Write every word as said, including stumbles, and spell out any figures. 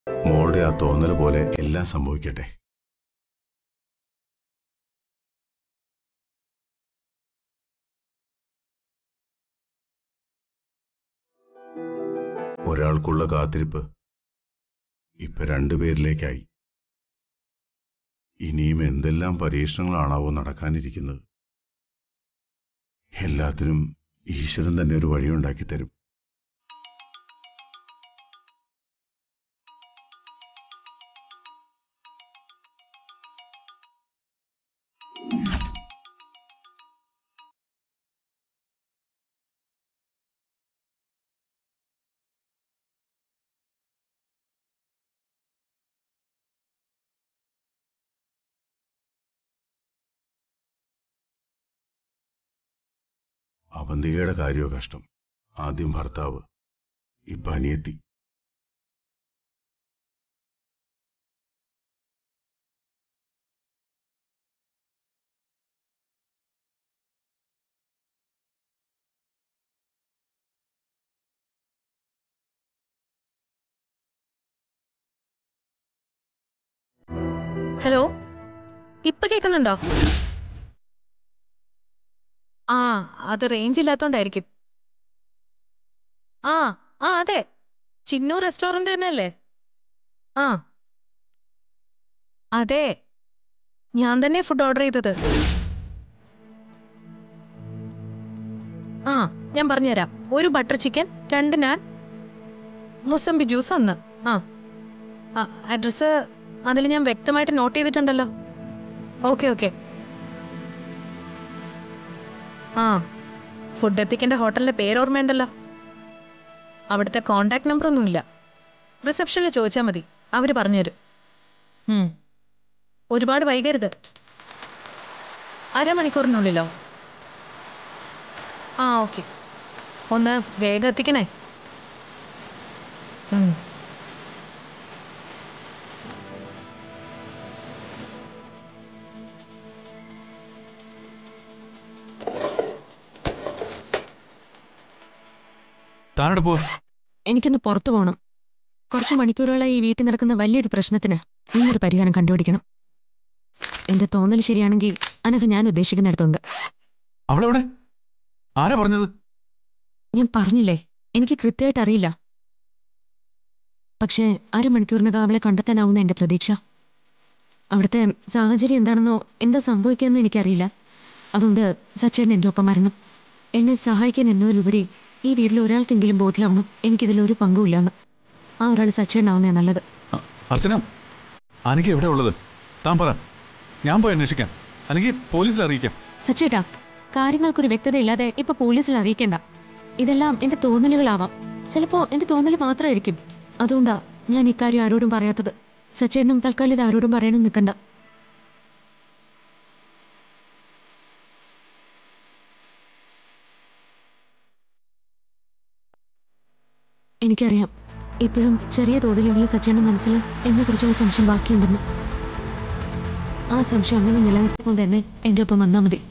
മോളുടെ ആ തോന്നൽ പോലെ എല്ലാം സംഭവിക്കട്ടെ. ഒരാൾക്കുള്ള കാത്തിരിപ്പ് ഇപ്പൊ രണ്ടുപേരിലേക്കായി. ഇനിയും എന്തെല്ലാം പരീക്ഷണങ്ങളാണാവോ നടക്കാനിരിക്കുന്നത്. എല്ലാത്തിനും ഈശ്വരൻ തന്നെ ഒരു വഴിയുണ്ടാക്കി തരും. അവന്തികയുടെ കാര്യമോ കഷ്ടം. ആദ്യം ഭർത്താവ്, ഇപ്പൊ അനിയത്തി. ഹലോ, ഇപ്പൊ കേൾക്കുന്നുണ്ടോ? ആ, അത് റേഞ്ച് ഇല്ലാത്തോണ്ടായിരിക്കും. ആ ആ അതെ, ചിന്നു റെസ്റ്റോറന്റ് തന്നെയല്ലേ? ആ അതെ, ഞാൻ തന്നെ ഫുഡ് ഓർഡർ ചെയ്തത്. ആ ഞാൻ പറഞ്ഞുതരാം. ഒരു ബട്ടർ ചിക്കൻ, രണ്ട് നാൻ, മുസംബി ജ്യൂസ് ഒന്ന്. ആ ആ അഡ്രസ്സ് അതിൽ ഞാൻ വ്യക്തമായിട്ട് നോട്ട് ചെയ്തിട്ടുണ്ടല്ലോ. Okay okay. ആ ഫുഡ് എത്തിക്കേണ്ട ഹോട്ടലിന്റെ പേര് ഓർമ്മയുണ്ടല്ലോ. അവിടുത്തെ കോണ്ടാക്ട് നമ്പർ ഒന്നുമില്ല. റിസപ്ഷനിൽ ചോദിച്ചാൽ മതി, അവര് പറഞ്ഞുതരും. ഒരുപാട് വൈകരുത്. അരമണിക്കൂറിനുള്ളിലോ? ആ ഓക്കെ, ഒന്ന് വേഗം എത്തിക്കണേ. എനിക്കൊന്ന് പുറത്തു പോകണം. കുറച്ചു മണിക്കൂറുകളായി ഈ വീട്ടിൽ നടക്കുന്ന വലിയൊരു പ്രശ്നത്തിന് ഇന്നൊരു പരിഹാരം കണ്ടുപിടിക്കണം. എന്റെ തോന്നൽ ശരിയാണെങ്കിൽ അനഘ ഞാൻ ഉദ്ദേശിക്കുന്നിടത്തുണ്ട്. അവളെവിടെ? ആരാ പറഞ്ഞത്? ഞാൻ പറഞ്ഞില്ലേ, എനിക്ക് കൃത്യമായിട്ട് അറിയില്ല. പക്ഷേ അരമണിക്കൂറിനകം അവളെ കണ്ടെത്താനാവുന്ന എന്റെ പ്രതീക്ഷ. അവിടുത്തെ സാഹചര്യം എന്താണെന്നോ എന്താ സംഭവിക്കാമെന്നോ എനിക്കറിയില്ല. അതുകൊണ്ട് സച്ചേട്ടൻ എൻ്റെ ഒപ്പം വരണം. എന്നെ സഹായിക്കാൻ എന്നതിലുപരി ഈ വീട്ടിൽ ഒരാൾക്കെങ്കിലും ബോധ്യമാവണം എനിക്കിതിലൊരു പങ്കുമില്ലാന്ന്. ആ ഒരാൾ സച്ചേട്ടനാവുന്നേ നല്ലത്. അർച്ചന, അനഘ എവിടെ ഉള്ളത്? താൻ പറ, ഞാൻ പോയി അന്വേഷിക്കാം, അല്ലെങ്കിൽ പോലീസിൽ അറിയിക്കാം. സച്ചേട്ടാ, കാര്യങ്ങൾക്കൊരു വ്യക്തതയില്ലാതെ ഇപ്പൊ പോലീസിൽ അറിയിക്കേണ്ട. ഇതെല്ലാം എന്റെ തോന്നലുകളാവാം. ചിലപ്പോ എന്റെ തോന്നൽ മാത്രമായിരിക്കും. അതുകൊണ്ടാ ഞാൻ ഇക്കാര്യം ആരോടും പറയാത്തത്. സച്ചേട്ടനും തൽക്കാലം ഇത് ആരോടും പറയാനും നിൽക്കണ്ട. എനിക്കറിയാം, ഇപ്പോഴും ചെറിയ തോതിലെങ്കിലും സച്ചേട്ടൻ്റെ മനസ്സിൽ എന്നെ കുറിച്ചുള്ള സംശയം ബാക്കിയുണ്ടെന്ന്. ആ സംശയം അങ്ങനെ നിലനിർത്തിക്കൊണ്ട് തന്നെ എൻ്റെ ഒപ്പം വന്നാൽ മതി.